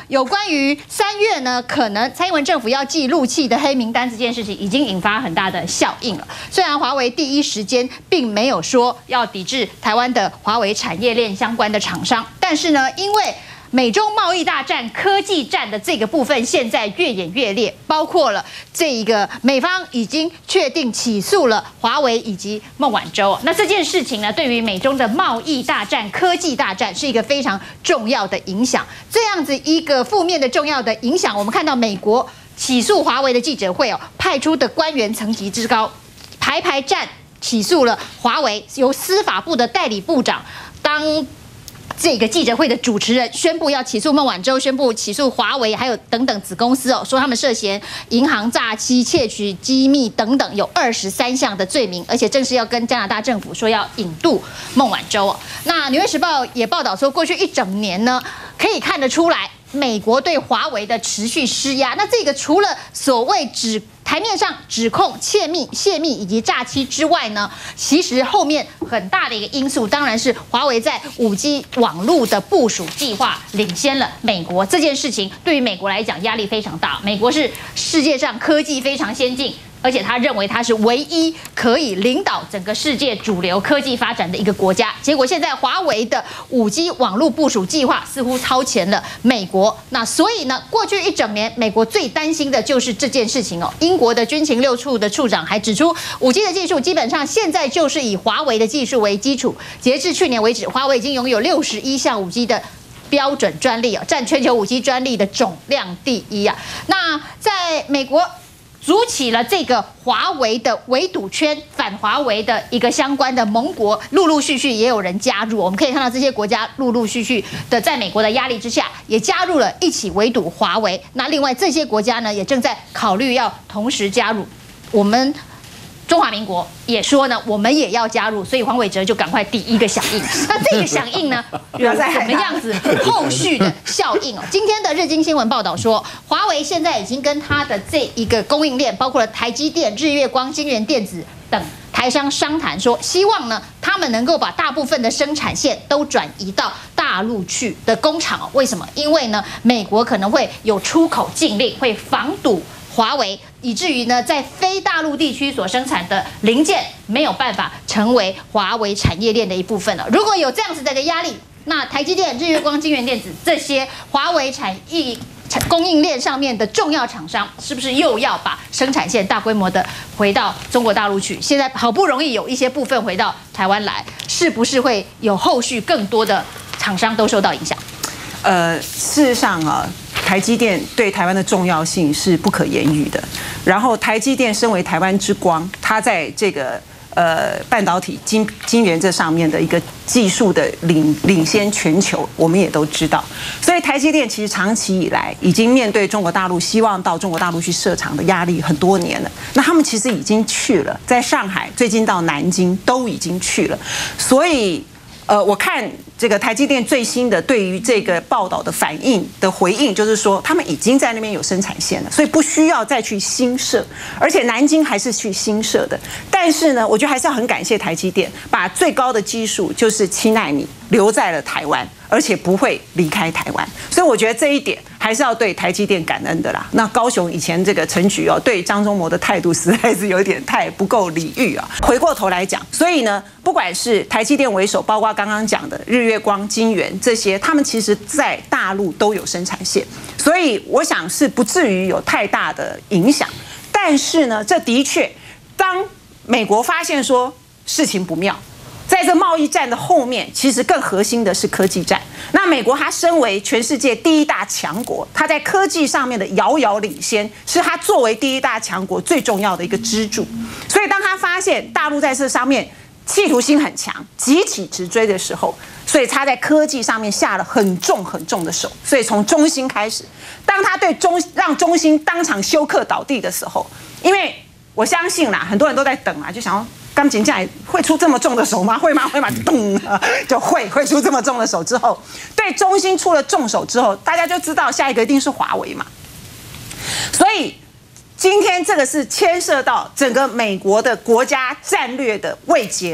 有关于3月呢，可能蔡英文政府要寄陆企的黑名单这件事情，已经引发很大的效应了。虽然华为第一时间并没有说要抵制台湾的华为产业链相关的厂商，但是呢，因为美中贸易大战、科技战的这个部分现在越演越烈，包括了这一个美方已经确定起诉了华为以及孟晚舟。那这件事情呢，对于美中的贸易大战、科技大战是一个非常重要的影响。这样子一个负面的重要的影响，我们看到美国起诉华为的记者会派出的官员层级之高，排站起诉了华为，由司法部的代理部长当这个记者会的主持人，宣布要起诉孟晚舟，宣布起诉华为，还有等等子公司说他们涉嫌银行诈欺、窃取机密等等，有23项的罪名，而且正式要跟加拿大政府说要引渡孟晚舟。那《纽约时报》也报道说，过去1整年呢，可以看得出来，美国对华为的持续施压。那这个除了所谓台面上指控泄密以及诈欺之外呢，其实后面很大的一个因素，当然是华为在5G 网络的部署计划领先了美国。这件事情对于美国来讲压力非常大，美国是世界上科技非常先进，而且他认为他是唯一可以领导整个世界主流科技发展的一个国家。结果现在华为的5G 网络部署计划似乎超前了美国。那所以呢，过去1整年，美国最担心的就是这件事情。英国的军情6处的处长还指出，5G 的技术基本上现在就是以华为的技术为基础。截至去年为止，华为已经拥有61项5G 的标准专利，占全球5G 专利的总量第1。那在美国组起了这个华为的围堵圈，反华为的一个相关的盟国，陆陆续续也有人加入。我们可以看到这些国家陆陆续续的在美国的压力之下，也加入了一起围堵华为。那另外这些国家呢，也正在考虑要同时加入。我们中华民国也说呢，我们也要加入，所以黄伟哲就赶快第一个响应。那这个响应呢，有什么样子后续的效应？今天的日经新闻报道说，华为现在已经跟它的这一个供应链，包括了台积电、日月光、晶圆电子等台商商谈，说希望呢，他们能够把大部分的生产线都转移到大陆去的工厂。为什么？因为呢，美国可能会有出口禁令，会防堵华为，以至于呢，在非大陆地区所生产的零件没有办法成为华为产业链的一部分了。如果有这样子的一个压力，那台积电、日月光、晶圆电子这些华为供应链上面的重要厂商，是不是又要把生产线大规模的回到中国大陆去？现在好不容易有一些部分回到台湾来，是不是会有后续更多的厂商都受到影响？ 事实上啊，台积电对台湾的重要性是不可言喻的。然后，台积电身为台湾之光，它在这个半导体晶圆这上面的一个技术的领先全球，我们也都知道。所以，台积电其实长期以来已经面对中国大陆希望到中国大陆去设厂的压力很多年了。那他们其实已经去了，在上海，最近到南京都已经去了。所以，我看这个台积电最新的对于这个报道的反应的回应，就是说他们已经在那边有生产线了，所以不需要再去新设，而且南京还是去新设的。但是呢，我觉得还是要很感谢台积电，把最高的技术就是7奈米留在了台湾，而且不会离开台湾。所以我觉得这一点还是要对台积电感恩的啦。那高雄以前这个陈菊对张忠谋的态度实在是有点太不够礼遇啊。回过头来讲，所以呢，不管是台积电为首，包括刚刚讲的日月光、晶圆这些，他们其实在大陆都有生产线，所以我想是不至于有太大的影响。但是呢，这的确，当美国发现说事情不妙，在这贸易战的后面，其实更核心的是科技战。那美国它身为全世界第1大强国，它在科技上面的遥遥领先，是它作为第1大强国最重要的一个支柱。所以当他发现大陆在这上面企图心很强，急起直追的时候，所以他在科技上面下了很重的手。所以从中芯开始，当他让中芯当场休克倒地的时候，因为我相信啦，很多人都在等啊，就想要钢琴架会出这么重的手吗？会吗？咚，就会出这么重的手之后，对中芯出了重手之后，大家就知道下一个一定是华为嘛。所以今天这个是牵涉到整个美国的国家战略的位阶的，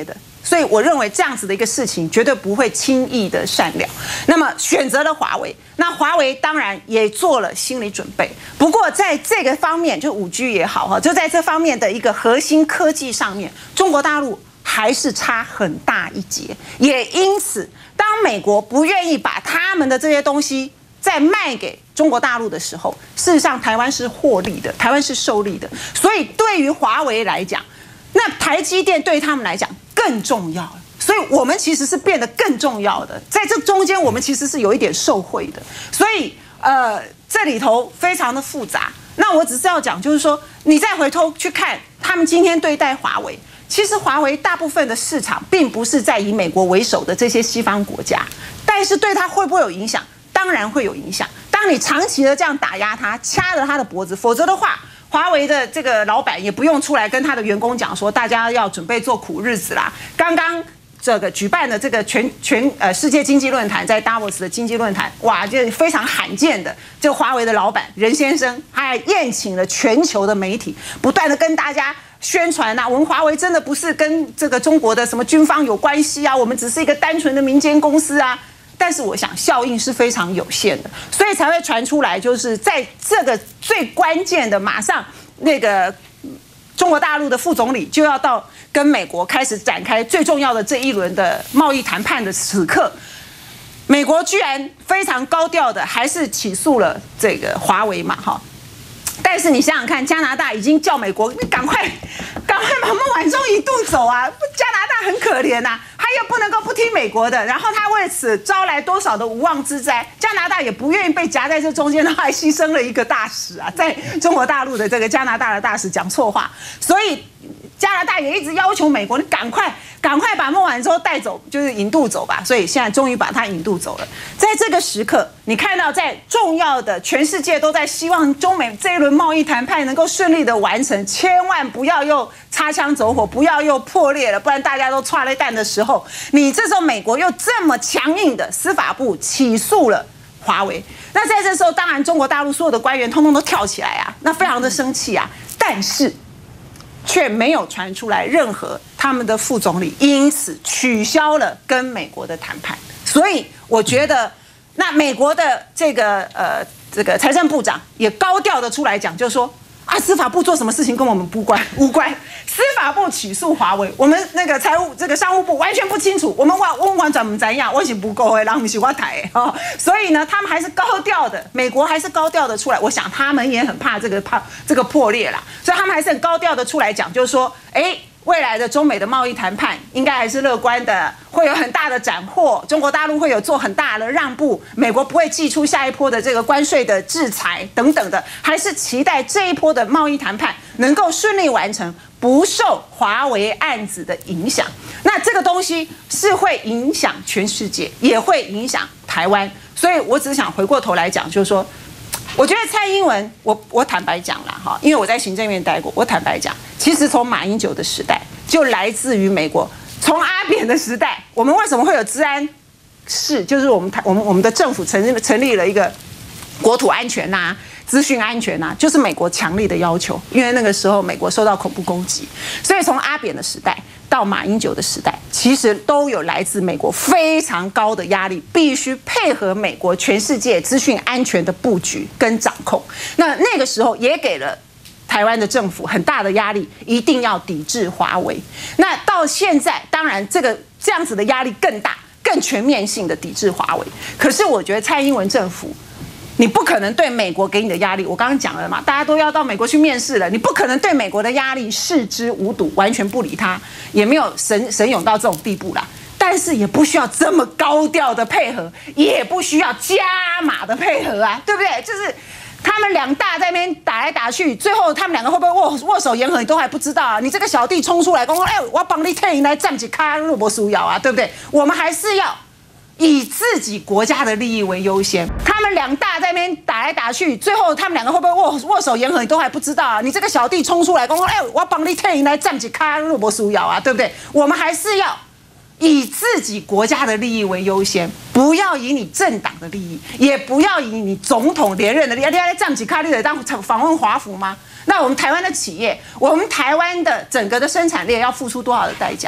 所以我认为这样子的一个事情绝对不会轻易的善了。那么选择了华为，那华为当然也做了心理准备。不过在这个方面，就5G 也好哈，就在这方面的一个核心科技上面，中国大陆还是差很大一截。也因此，当美国不愿意把他们的这些东西再卖给中国大陆的时候，事实上台湾是获利的，台湾是受利的。所以对于华为来讲，那台积电对他们来讲更重要了。所以我们其实是变得更重要的，在这中间我们其实是有一点受惠的。所以这里头非常的复杂。那我只是要讲，就是说你再回头去看他们今天对待华为。其实华为大部分的市场并不是在以美国为首的这些西方国家，但是对它会不会有影响？当然会有影响。当你长期的这样打压它，掐着它的脖子，否则的话，华为的这个老板也不用出来跟他的员工讲说，大家要准备做苦日子啦。刚刚这个举办的这个世界经济论坛，在 Davos 的经济论坛，哇，这非常罕见的，这个华为的老板任先生还宴请了全球的媒体，不断的跟大家宣传啊，我们华为真的不是跟这个中国的什么军方有关系啊，我们只是一个单纯的民间公司啊。但是我想效应是非常有限的，所以才会传出来，就是在这个最关键的，马上那个中国大陆的副总理就要到跟美国开始展开最重要的这一轮的贸易谈判的此刻，美国居然非常高调的还是起诉了这个华为嘛，哈。但是你想想看，加拿大已经叫美国，你赶快把孟晚舟引渡走啊！加拿大很可怜呐，他又不能够不听美国的，然后他为此招来多少的无妄之灾，加拿大也不愿意被夹在这中间，他还牺牲了一个大使啊，在中国大陆的这个加拿大的大使讲错话，所以加拿大也一直要求美国，你赶快把孟晚舟带走，就是引渡走吧。所以现在终于把他引渡走了。在这个时刻，你看到在重要的全世界都在希望中美这一轮贸易谈判能够顺利的完成，千万不要又擦枪走火，不要又破裂了，不然大家都踹了蛋的时候，你这时候美国又这么强硬的司法部起诉了华为，那在这时候，当然中国大陆所有的官员通通都跳起来啊，那非常的生气啊，但是却没有传出来任何他们的副总理因此取消了跟美国的谈判。所以我觉得，那美国的这个财政部长也高调的出来讲，就是说啊，司法部做什么事情跟我们无关，司法部起诉华为，我们那个商务部完全不清楚，我们完全不怎样，我是不够的，然后不是我台的哦，所以呢，他们还是高调的，美国还是高调的出来，我想他们也很怕这个破裂啦，所以他们还是很高调的出来讲，就是说，未来的中美的贸易谈判应该还是乐观的，会有很大的斩获，中国大陆会有做很大的让步，美国不会祭出下一波的这个关税的制裁等等的，还是期待这一波的贸易谈判能够顺利完成，不受华为案子的影响。那这个东西是会影响全世界，也会影响台湾，所以我只想回过头来讲，就是说，我觉得蔡英文，我坦白讲啦哈，因为我在行政院待过，我坦白讲，其实从马英九的时代就来自于美国，从阿扁的时代，我们为什么会有治安室，就是我们的政府成立了一个国土安全呐、资讯安全呐，就是美国强力的要求，因为那个时候美国受到恐怖攻击，所以从阿扁的时代到马英九的时代，其实都有来自美国非常高的压力，必须配合美国全世界资讯安全的布局跟掌控。那个时候也给了台湾的政府很大的压力，一定要抵制华为。那到现在，当然这样子的压力更大，更全面性的抵制华为。可是我觉得蔡英文政府，你不可能对美国给你的压力，我刚刚讲了嘛，大家都要到美国去面试了，你不可能对美国的压力视之无睹，完全不理他，也没有神勇到这种地步啦。但是也不需要这么高调的配合，也不需要加码的配合啊，对不对？就是他们两大在那边打来打去，最后他们两个会不会握手言和，你都还不知道啊！你这个小弟冲出来，说我要帮你退营来站起卡入博输咬啊，对不对？我们还是要以自己国家的利益为优先。他们两大在那边打来打去，最后他们两个会不会握手言和，你都还不知道啊！你这个小弟冲出来，说我要帮你退营来站起卡入博输咬啊，对不对？我们还是要以自己国家的利益为优先，不要以你政党的利益，也不要以你总统连任的利益。你要站起卡，你得当访问华府吗？那我们台湾的企业，我们台湾的整个的生产链要付出多少的代价？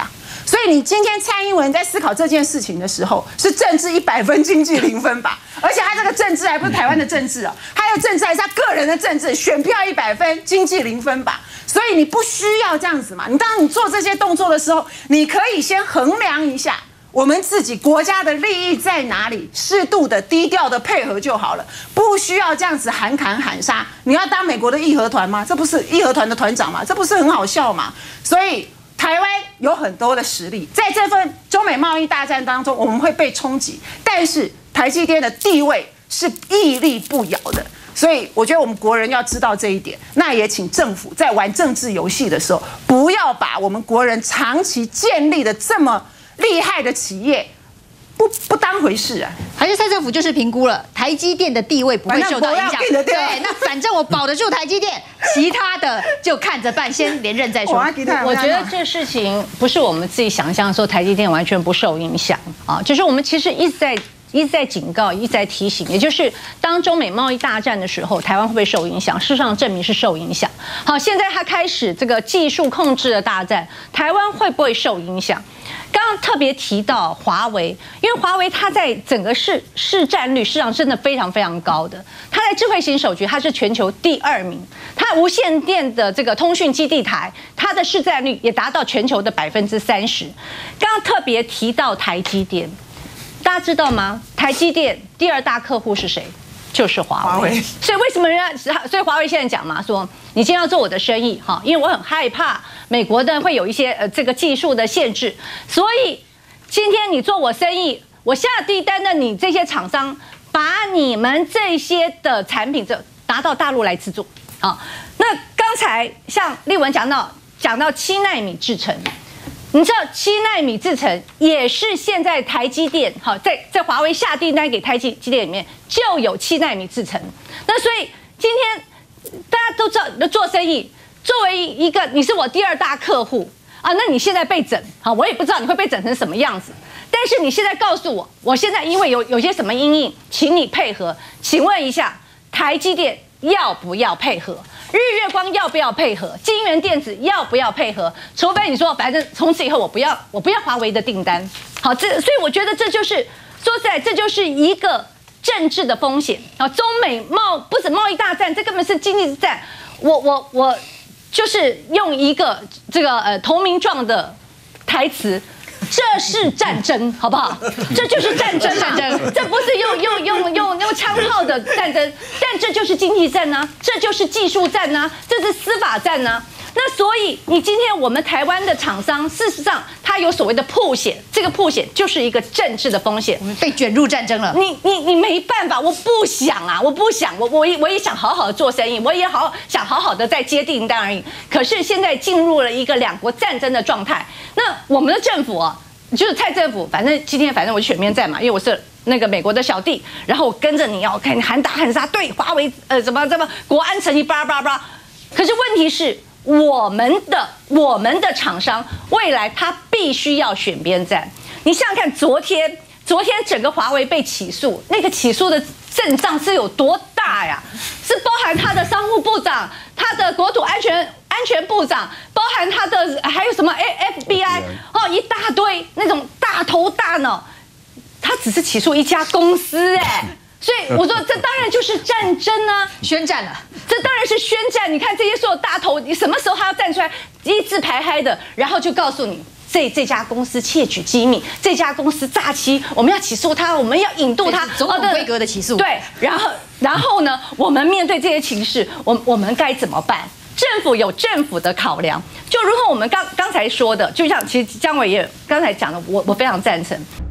所以你今天蔡英文在思考这件事情的时候，是政治100分，经济0分吧？而且他这个政治还不是台湾的政治哦，他的政治还是他个人的政治，选票100分，经济0分吧？所以你不需要这样子嘛。当你做这些动作的时候，你可以先衡量一下我们自己国家的利益在哪里，适度的、低调的配合就好了，不需要这样子喊砍喊杀。你要当美国的义和团吗？这不是义和团的团长吗？这不是很好笑吗？所以台湾有很多的实力，在这份中美贸易大战当中，我们会被冲击，但是台积电的地位是屹立不摇的。所以我觉得我们国人要知道这一点，那也请政府在玩政治游戏的时候，不要把我们国人长期建立的这么厉害的企业不当回事啊！ 还是蔡政府就是评估了台积电的地位不会受到影响，对，那反正我保得住台积电，其他的就看着办，先连任再说。 我觉得这事情不是我们自己想象说台积电完全不受影响啊，就是我们其实一直在警告，一直在提醒，也就是当中美贸易大战的时候，台湾会不会受影响？事实上证明是受影响。好，现在它开始这个技术控制的大战，台湾会不会受影响？刚刚特别提到华为，因为华为它在整个市占率，事实上真的非常非常高的。它在智慧型手机，它是全球第2名。它无线电的这个通讯基地台，它的市占率也达到全球的30%。刚刚特别提到台积电。大家知道吗？台积电第2大客户是谁？就是华为。所以为什么所以华为现在讲嘛，说你今天要做我的生意哈，因为我很害怕美国的会有一些这个技术的限制，所以今天你做我生意，我下订单的你这些厂商，把你们这些的产品拿到大陆来制作啊。那刚才像立文讲到7奈米制程。你知道7奈米制程也是现在台积电好在华为下订单给台积电里面就有7奈米制程。那所以今天大家都知道做生意，作为一个你是我第2大客户啊，那你现在被整好，我也不知道你会被整成什么样子。但是你现在告诉我，我现在因为有些什么因应，请你配合。请问一下，台积电要不要配合？日月光要不要配合？晶圆电子要不要配合？除非你说，反正从此以后我不要华为的订单。好，所以我觉得这就是说实在，这就是一个政治的风险啊。中美不止贸易大战，这根本是经济战。我就是用一个这个投名状的台词。这是战争，好不好？这就是战争，这不是用枪炮的战争，但这就是经济战呢，这就是技术战呢，这是司法战呢。那所以你今天我们台湾的厂商，事实上它有所谓的曝险，这个曝险就是一个政治的风险， 我们被卷入战争了。 你没办法，我不想啊，我也想好好的做生意，我也想好好的再接订单而已。可是现在进入了一个2国战争的状态，那我们的政府啊，就是蔡政府，反正今天我是选边站嘛，因为我是那个美国的小弟，然后我跟着你要看喊打喊杀，对华为什么国安诚意巴拉巴拉巴拉。可是问题是。我们的厂商未来他必须要选边站。你想想看，昨天整个华为被起诉，那个起诉的阵仗是有多大呀？是包含他的商务部长、他的国土安全部长，包含他的还有什么 FBI 哦，一大堆那种大头大脑，他只是起诉一家公司所以我说，这当然就是战争啊， 宣战了。 这当然是宣战。你看这些所有大头，你什么时候他要站出来一字排开的，然后就告诉你，这家公司窃取机密，这家公司诈欺，我们要起诉他，我们要引渡他， 总统规格的起诉。 对，然后呢，我们面对这些情势，我们该怎么办？政府有政府的考量，就如同我们刚才说的，就像其实姜伟也刚才讲的，我非常赞成。